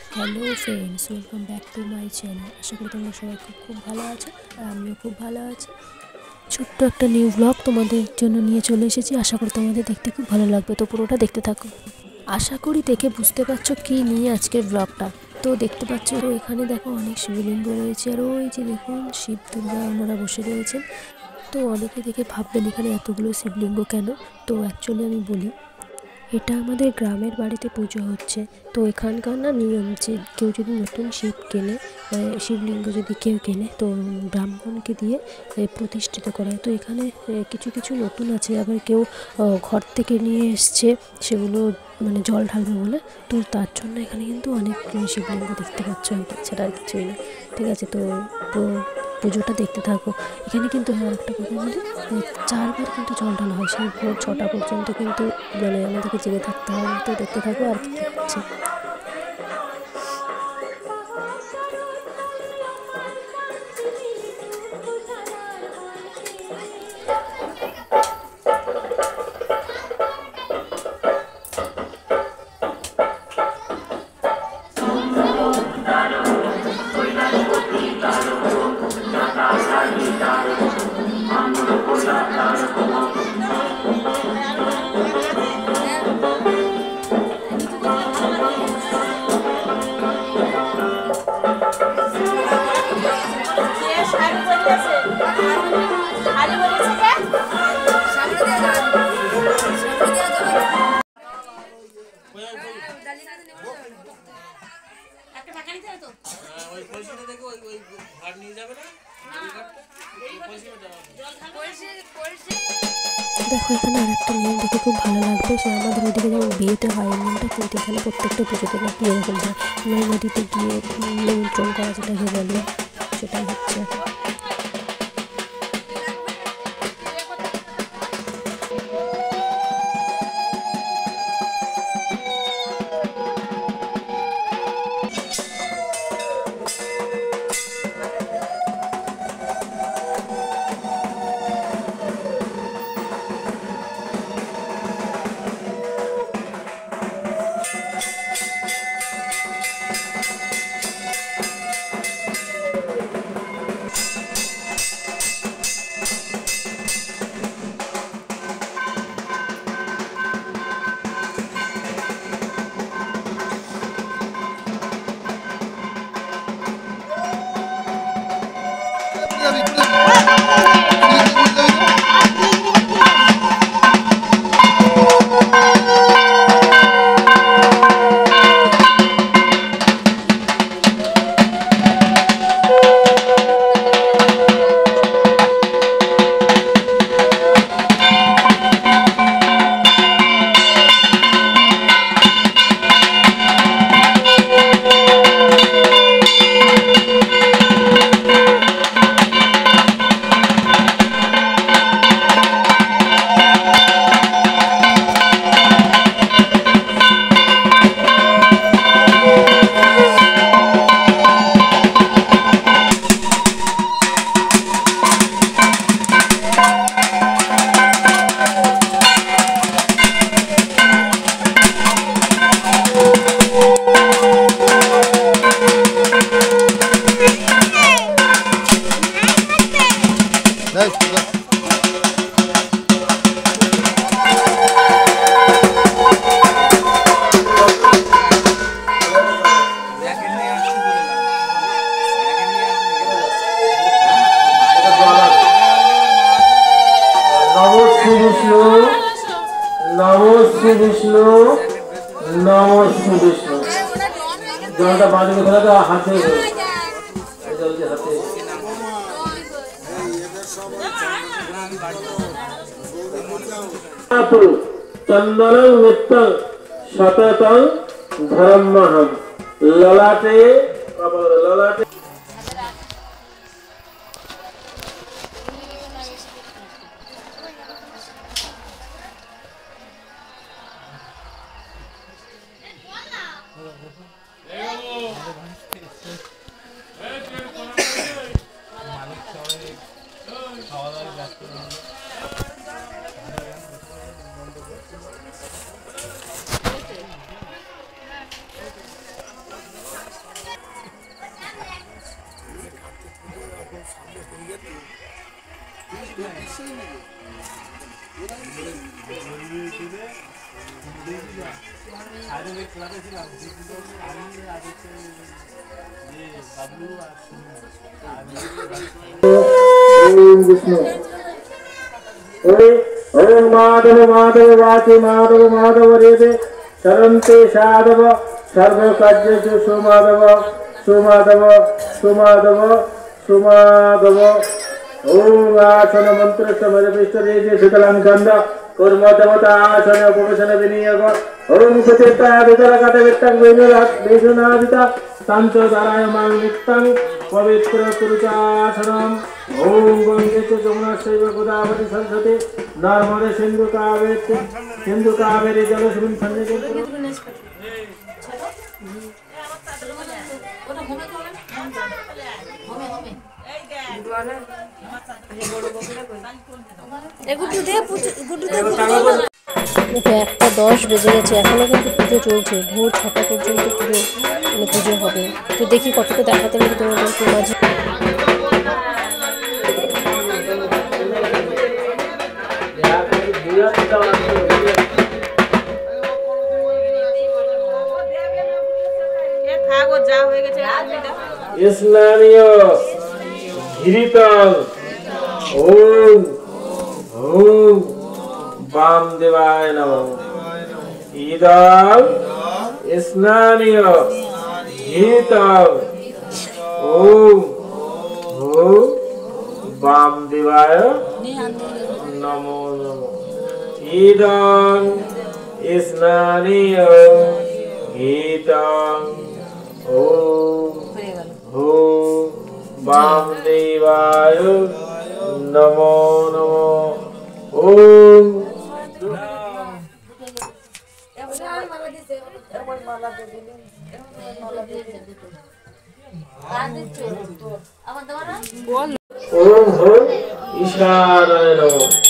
Hello friends, welcome back to my channel. আশা করি তোমরা সবাই খুব ভালো আছো আর আমিও খুব ভালো আছি। ছোট্ট একটা নিউ ব্লগ তোমাদের জন্য নিয়ে চলে এসেছি। আশা করি তোমাদের দেখতে খুব ভালো লাগবে, তো পুরোটা দেখতে থাকো। আশা করি দেখে বুঝতে পারছো কী নিয়ে আজকের ব্লগটা। তো দেখতে পাচ্ছ এখানে দেখো অনেক শিবলিঙ্গ রয়েছে, আর ওই যে দেখুন শিব দুর্গা ওনারা বসে রয়েছেন। তো অনেকে দেখে ভাববেন এখানে এতগুলো শিবলিঙ্গ কেন। তো অ্যাকচুয়ালি আমি বলি, এটা আমাদের গ্রামের বাড়িতে পুজো হচ্ছে। তো এখানকার না নিয়ম যে কেউ যদি নতুন শিব কেনে, শিবলিঙ্গ যদি কেউ কেনে, তো ব্রাহ্মণকে দিয়ে প্রতিষ্ঠিত করে। তো এখানে কিছু কিছু নতুন আছে, আবার কেউ ঘর থেকে নিয়ে এসছে সেগুলো মানে জল ঢালবে বলে। তো তার জন্য এখানে কিন্তু অনেক শিবলিঙ্গ দেখতে পাচ্ছ, তাছাড়া আর কিছুই না। ঠিক আছে, তো পুজোটা দেখতে থাকো। এখানে কিন্তু একটা কথা বলি, 4বার কিন্তু জল ঢালা হয়, সেই ভোর 6টা পর্যন্ত কিন্তু মানে আমাদেরকে জেগে থাকতে হয়। তো দেখতে থাকো আর কি হচ্ছে। দেখো এখানে আর একটা নিয়ম দেখে খুব ভালো লাগবে, সে আমাদের ওইদিকে যেমন বিয়েতে হয় নিয়মটা, কিন্তু এখানে প্রত্যেকটা পুজোতে নাকি এরকম হয়। নদীতে গিয়ে নিমন্ত্রণ করা যেটাকে বলে, সেটাই হচ্ছে। নমো শ্রী বিষ্ণু, নমো শ্রী বিষ্ণু। জলটা বাড়িতে ফেলে তো হাতে জলদি হাতে চন্দনং নিত্যং সততং ধর্মহম। ললাটে ললাটে ओम विष्णु ओम माधव माधव वाचि माधव माधव रेदे शरन्ते साधव सर्व कार्येषु सुमाधव सुमाधव सुमाधव सुमाधव ओम आसन मंत्र समर्पित रेदे शीतलंकंद कर्म देवता आसन उपवेशन विनियोग ओम सचेता वितर कट वित्तक वेदनादिता शांत दाराय मान नित्यं पवित्र कुरुचासनम ओम गंगे च जमुना चैव गोदावरी सरस्वती नर्मदे सिंधु कावेरी जलस्मिन् सन्निधिं कुरु দেখো 1:10 বেজে গেছে, এখনো কিন্তু পুজো চলছে। ভোর 6টা পর্যন্ত পুরো পুজো হবে। তো দেখি কতটা দেখাতে পারি তোমাদেরকে মাঝে। स्नानीय घिरितल ओम ओम वामदेवाय नमः इदं स्नानीय घिरितल ओम ओम वामदेवाय नमो नमः इदं स्नानीय घिरितल ओम ओम वामदेवाय नमो नमो ओम ओम हो ईशानाय नमः।